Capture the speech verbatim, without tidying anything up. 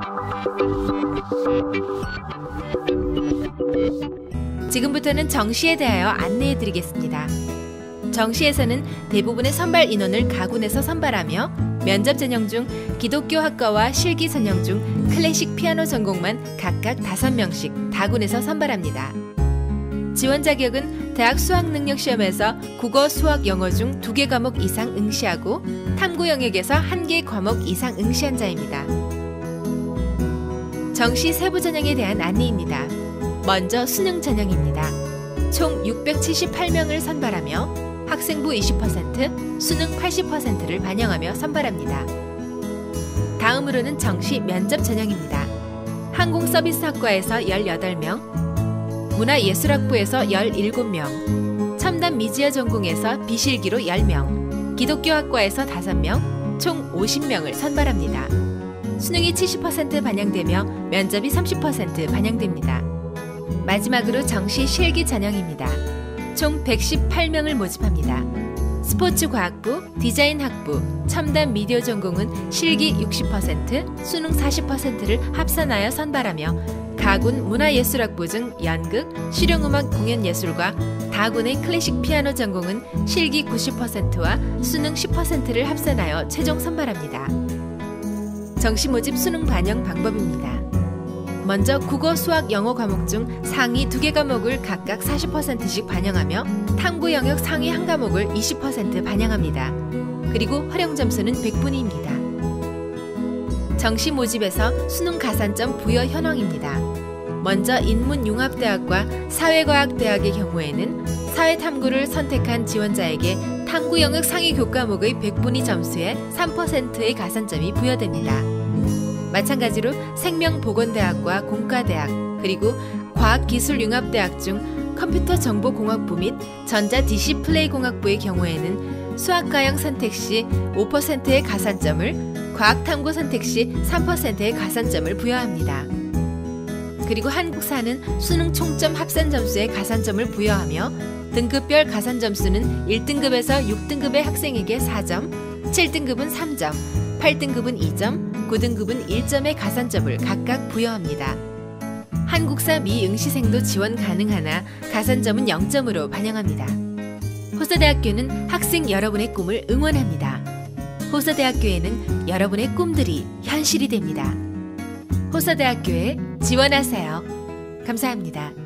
지금부터는 정시에 대하여 안내해드리겠습니다. 정시에서는 대부분의 선발 인원을 가군에서 선발하며 면접 전형 중 기독교 학과와 실기 전형 중 클래식 피아노 전공만 각각 다섯 명씩 다군에서 선발합니다. 지원 자격은 대학 수학능력시험에서 국어, 수학, 영어 중 두 개 과목 이상 응시하고 탐구 영역에서 한 개 과목 이상 응시한 자입니다. 정시 세부 전형에 대한 안내입니다. 먼저 수능 전형입니다. 총 육백칠십팔 명을 선발하며 학생부 이십 퍼센트, 수능 팔십 퍼센트를 반영하며 선발합니다. 다음으로는 정시 면접 전형입니다. 항공서비스학과에서 열여덟 명, 문화예술학부에서 열일곱 명, 첨단미디어 전공에서 비실기로 열 명, 기독교학과에서 다섯 명, 총 오십 명을 선발합니다. 수능이 칠십 퍼센트 반영되며 면접이 삼십 퍼센트 반영됩니다. 마지막으로 정시 실기 전형입니다. 총 백십팔 명을 모집합니다. 스포츠과학부, 디자인학부, 첨단미디어 전공은 실기 육십 퍼센트, 수능 사십 퍼센트를 합산하여 선발하며 가군 문화예술학부 중 연극, 실용음악 공연예술과 다군의 클래식 피아노 전공은 실기 구십 퍼센트와 수능 십 퍼센트를 합산하여 최종 선발합니다. 정시 모집 수능 반영 방법입니다. 먼저 국어, 수학, 영어 과목 중 상위 두 개 과목을 각각 사십 퍼센트씩 반영하며 탐구 영역 상위 한 과목을 이십 퍼센트 반영합니다. 그리고 활용 점수는 백 분입니다. 정시 모집에서 수능 가산점 부여 현황입니다. 먼저 인문융합대학과 사회과학대학의 경우에는 사회탐구를 선택한 지원자에게 탐구 영역 상위 교과목의 백 분위 점수에 삼 퍼센트의 가산점이 부여됩니다. 마찬가지로 생명보건대학과 공과대학 그리고 과학기술융합대학 중 컴퓨터정보공학부 및 전자디시플레이공학부의 경우에는 수학과형 선택 시 오 퍼센트의 가산점을, 과학탐구 선택 시 삼 퍼센트의 가산점을 부여합니다. 그리고 한국사는 수능 총점 합산 점수에 가산점을 부여하며 등급별 가산 점수는 일 등급에서 육 등급의 학생에게 사 점, 칠 등급은 삼 점, 팔 등급은 이 점, 구 등급은 일 점의 가산점을 각각 부여합니다. 한국사 미응시생도 지원 가능하나 가산점은 영 점으로 반영합니다. 호서대학교는 학생 여러분의 꿈을 응원합니다. 호서대학교에는 여러분의 꿈들이 현실이 됩니다. 호서대학교에 지원하세요. 감사합니다.